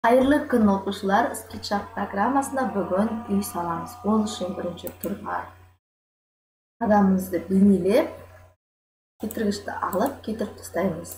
Hayırlı күн оқушылар, SketchUp программасында бүгін үй саламыз. Ол үшін бірінші тұрға адамымызды бейнелеп, кетіргішті алып, кетіріп тастаймыз.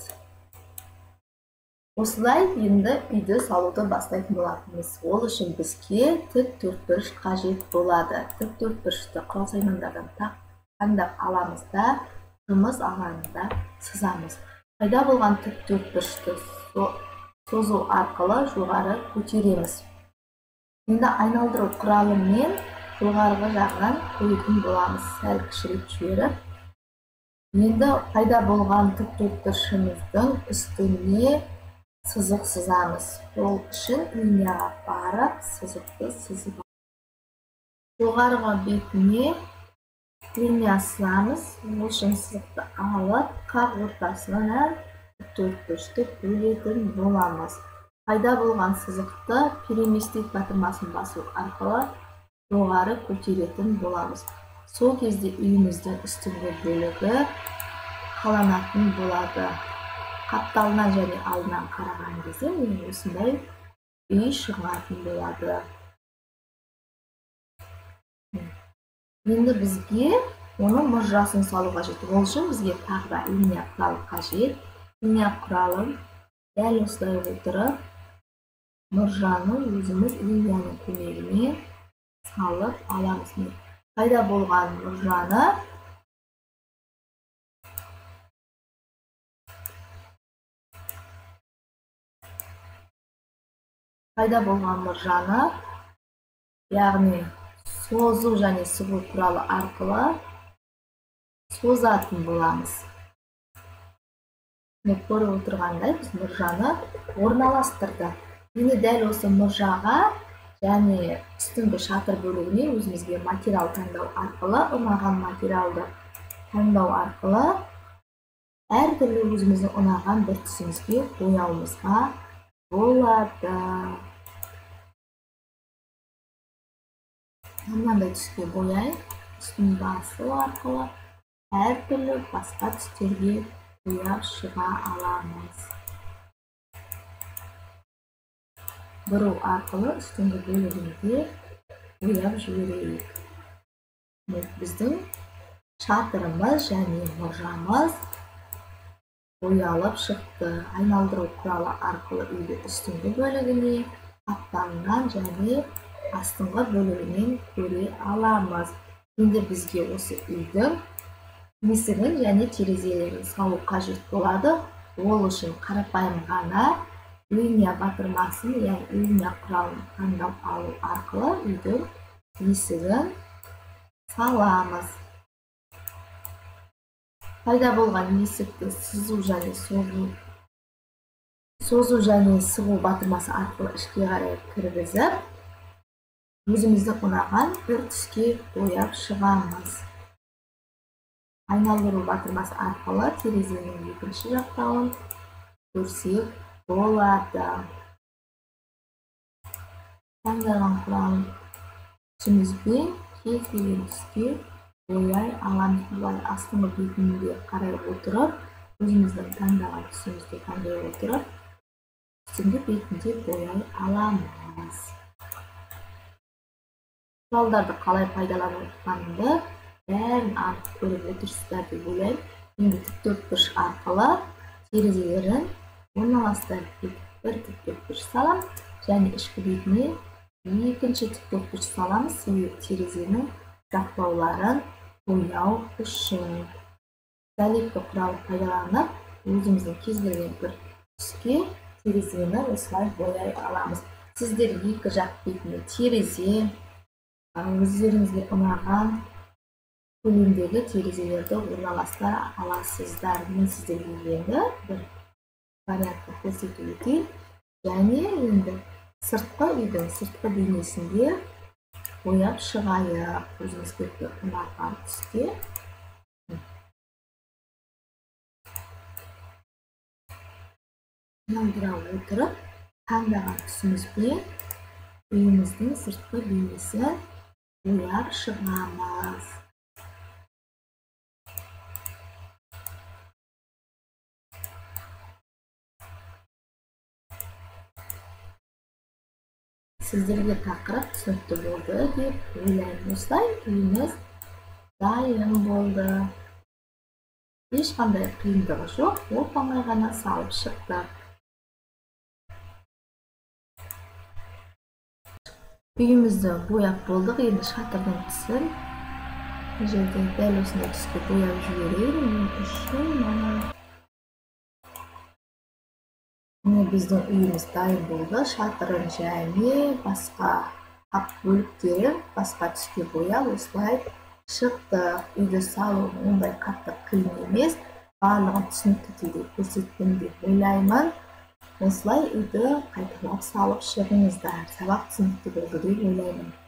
Осылай енді үйді салуды бастайтын боламыз. Ол үшін бізге тік төртбұрыш қажет болады. Тік төртбұрышты құрал саймандардан таңдап аламыз да, жұмыс алаңында сызамыз. Пайда болған тік төртбұрышты созу арқылы жоғары көтереміз. Енді айналдыру құралымен жоғарғы жағынан қоятын боламыз. Сәл кішірейіп жіберіп. Енді пайда болған тік төртбұрышымыздың үстіне сызық сызамыз. Ол үшін линияға барып, сызықты сызып. Жоғарғы бетіне линия сызамыз. Ол үшін сызықты алып, қақ ортасынан төртбұрышты бөлетін боламыз. Пайда болған сызықты переместік батырмасын басу арқылы жоғары көтеретін боламыз. Сол кезде үйіміздің үстіңгі бөлігі қаланатын болады. Қапталынан және алдынан қараған кезде осындай үй шығатын болады. Енді бізге оның мұржасын салу қажет. Ол үшін бізге тағы да линия құралы қажет. Линия құралын дәл осылай отырып, мұржаны өзіміз линияның көмегімен салып аламыз. Пайда болған мұржаны яғни созу және сығу құралы арқылы созатын боламыз. Көріп отырғандай біз мұржаны орналастырды. Енді дәл осы мұржаға және үстіңгі шатыр бөлігіне өзімізге материал таңдау арқылы, ұнаған материалды таңдау арқылы әртүрлі өзіміздің ұнаған бір түсімізге бояуымызға болады. Мынандай түске бояйық, үстін басу арқылы әртүрлі басқа түстерге бояп шыға аламыз. Бұру арқылы үстіңгі бөлігінде бояп жіберейік. Біздің шатырымыз және мұржамыз боялып шықты. Айналдыру құралы арқылы үйді үстіңгі бөлігіне, қапталынан және астыңғы бөлігінен көре аламыз. Енді бізге осы үйдің есігін және терезелерін салу қажет болады. Ол үшін қарапайым ғана линия батырмасын, яғни линия құралын таңдап алу арқылы үйдің есігін саламыз. Пайда болған есікті созу және сығу батырмасы арқылы ішке қарай кіргізіп, өзіміздің ұнаған бір түске бояп шығамыз. Айналдыру батырмасы арқылы терезенің екінші жақтауын көрсек болады. Таңдаған құралын түсімізбен кез келген түске бояй аламыз. Бұлай астыңғы бетінде қарай отырып, өзіміздің таңдаған түсімізді таңдай отырып, үстіңгі бетінде бояй аламыз. Құралдарды қалай пайдаланып жатқанымды бәрін анық көріп отырсыздар деп ойлаймын. Енді тік төртбұрыш арқылы терезелерін орналастырып, бір тік төртбұрыш салам және ішкі бетіне екінші тік төртбұрыш саламыз, терезенің жақтауларын бояу үшін. Дәлепкі құралы пайдаланып, өзіміздің кез келген бір түске терезені осылай бояй аламыз. Сіздер екі жақ бетіне терезе, өздеріңізге ұнаған көлемдегі терезелерді орналастыра аласыздар. Мен сіздерге енді бір вариантты көрсетіп өтейін. Және енді үйдің сыртқы бейнесінде бояп шығайық. Өзімізге ұнаған түске. Айналдыра отырып, таңдаған түсімізбен үйіміздің сыртқы бейнесін бояп шығамыз. сіздерге тақырып түсінікті болды деп ойлаймын. Осылай үйіміз дайын болды. Ешқандай қиындығы жоқ, оп-оңай ғана салып шықтық. Үйімізді бояп болдық. Енді шатырдың түсін бұл жерде дәл осындай түске бояп жіберейін. Мен үшін міне біздің үйіміз дайын болды. Шатырын және басқа қап бөліктерін басқа түске бояп осылай шықтық. Үйді салу ондай қатты қиын емес. Барлығын түсінікті түрде көрсеттім деп ойлаймын. Осылай үйді қайталап салып шығыңыздар. Сабақ түсінікті болды деп ойлаймын.